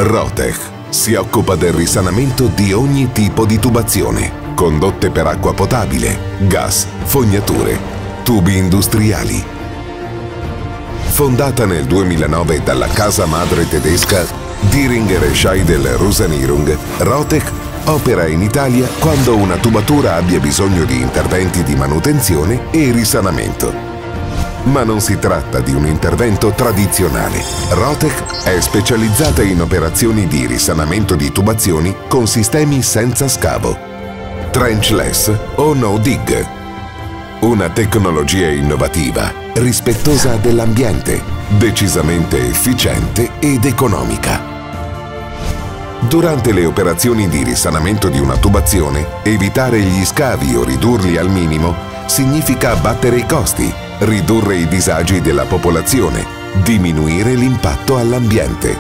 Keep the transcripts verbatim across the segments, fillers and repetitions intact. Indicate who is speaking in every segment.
Speaker 1: Rotech si occupa del risanamento di ogni tipo di tubazione, condotte per acqua potabile, gas, fognature, tubi industriali. Fondata nel duemilanove dalla casa madre tedesca Dieringer Scheidel Rosanierung, Rotech opera in Italia quando una tubatura abbia bisogno di interventi di manutenzione e risanamento. Ma non si tratta di un intervento tradizionale. Rotech è specializzata in operazioni di risanamento di tubazioni con sistemi senza scavo, trenchless o no dig. Una tecnologia innovativa, rispettosa dell'ambiente, decisamente efficiente ed economica. Durante le operazioni di risanamento di una tubazione, evitare gli scavi o ridurli al minimo significa abbattere i costi, ridurre i disagi della popolazione, diminuire l'impatto all'ambiente.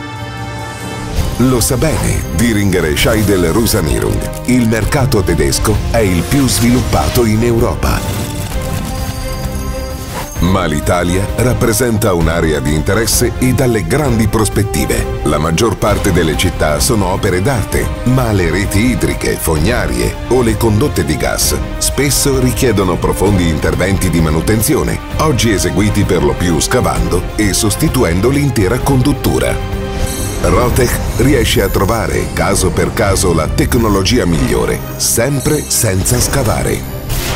Speaker 1: Lo sa bene Dieringer Scheidel Rosanierung, il mercato tedesco è il più sviluppato in Europa. Ma l'Italia rappresenta un'area di interesse e dalle grandi prospettive. La maggior parte delle città sono opere d'arte, ma le reti idriche, fognarie o le condotte di gas spesso richiedono profondi interventi di manutenzione, oggi eseguiti per lo più scavando e sostituendo l'intera conduttura. Rotech riesce a trovare, caso per caso, la tecnologia migliore, sempre senza scavare.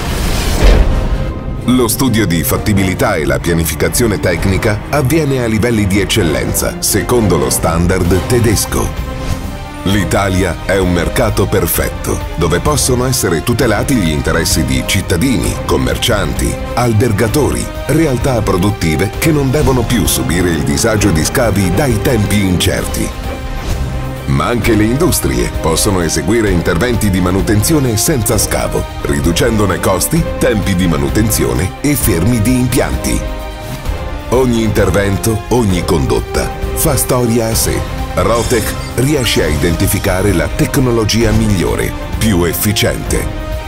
Speaker 1: Lo studio di fattibilità e la pianificazione tecnica avviene a livelli di eccellenza, secondo lo standard tedesco. L'Italia è un mercato perfetto, dove possono essere tutelati gli interessi di cittadini, commercianti, albergatori, realtà produttive che non devono più subire il disagio di scavi dai tempi incerti. Ma anche le industrie possono eseguire interventi di manutenzione senza scavo, riducendone costi, tempi di manutenzione e fermi di impianti. Ogni intervento, ogni condotta fa storia a sé. Rotech riesce a identificare la tecnologia migliore, più efficiente.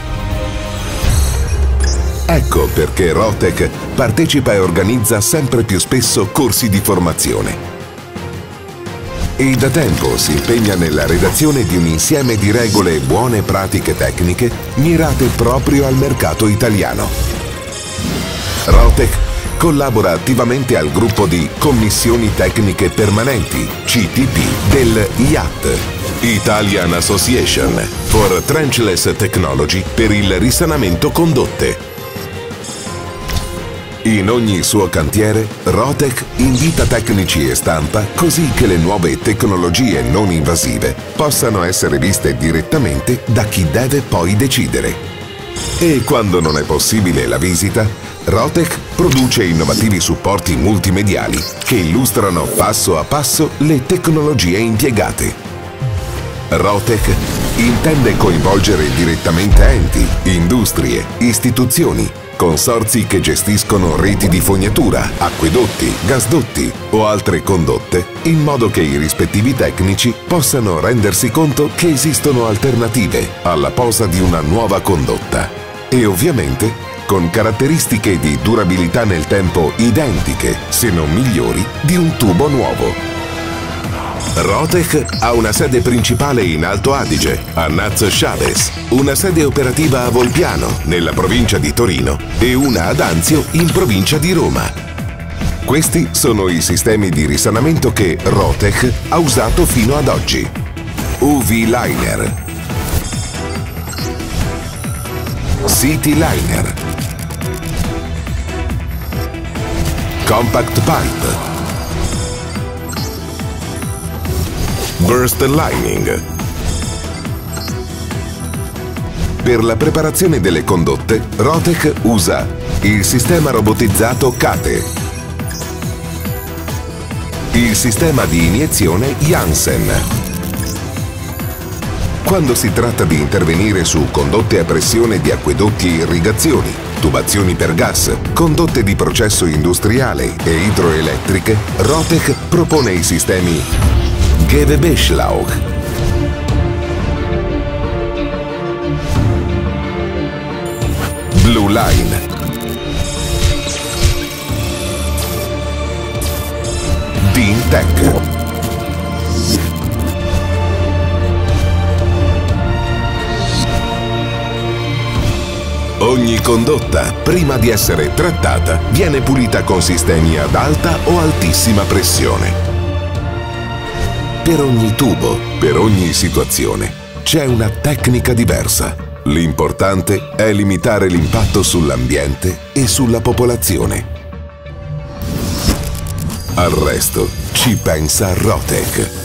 Speaker 1: Ecco perché Rotech partecipa e organizza sempre più spesso corsi di formazione. E da tempo si impegna nella redazione di un insieme di regole e buone pratiche tecniche mirate proprio al mercato italiano. Rotech collabora attivamente al gruppo di Commissioni Tecniche Permanenti, C T P, del I A T, Italian Association for Trenchless Technology, per il risanamento condotte. In ogni suo cantiere, Rotech invita tecnici e stampa così che le nuove tecnologie non invasive possano essere viste direttamente da chi deve poi decidere. E quando non è possibile la visita, Rotech produce innovativi supporti multimediali che illustrano passo a passo le tecnologie impiegate. Rotech intende coinvolgere direttamente enti, industrie, istituzioni, consorzi che gestiscono reti di fognatura, acquedotti, gasdotti o altre condotte, in modo che i rispettivi tecnici possano rendersi conto che esistono alternative alla posa di una nuova condotta e ovviamente con caratteristiche di durabilità nel tempo identiche, se non migliori, di un tubo nuovo. Rotech ha una sede principale in Alto Adige, a Naz-Schabes, una sede operativa a Volpiano, nella provincia di Torino, e una ad Anzio, in provincia di Roma. Questi sono i sistemi di risanamento che Rotech ha usato fino ad oggi. U V Liner, City Liner, Compact Pipe, Burst Lining. Per la preparazione delle condotte, Rotech usa il sistema robotizzato Cate, il sistema di iniezione Janssen. Quando si tratta di intervenire su condotte a pressione di acquedotti e irrigazioni, tubazioni per gas, condotte di processo industriale e idroelettriche, Rotech propone i sistemi Gewebesschlauch, Blue Line, DynTech, Ogni condotta, prima di essere trattata, viene pulita con sistemi ad alta o altissima pressione. Per ogni tubo, per ogni situazione, c'è una tecnica diversa. L'importante è limitare l'impatto sull'ambiente e sulla popolazione. Al resto ci pensa Rotec.